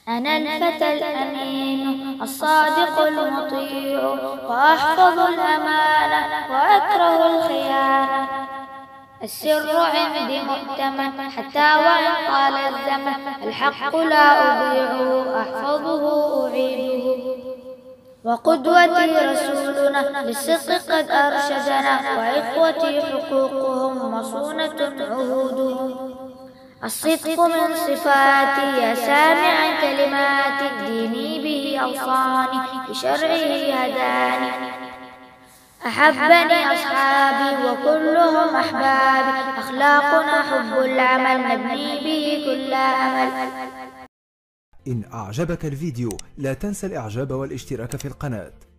أنا الفتى الأمين الصادق المطيع، وأحفظ الأمانة وأكره الخيانة. السر عندي مؤتمن حتى وإن طال الزمن، الحق لا أضيعه أحفظه أعيده. وقدوتي رسولنا للصدق قد أرشدنا، وإخوتي حقوقهم مصونة عهودهم. الصدق من صفاتي يا سامعا كلماتي، ديني به أوصاني بشرعه هداني. أحبني أصحابي وكلهم أحبابي، أخلاقنا حب العمل نبني به كل أمل. إن أعجبك الفيديو لا تنسى الإعجاب والاشتراك في القناة.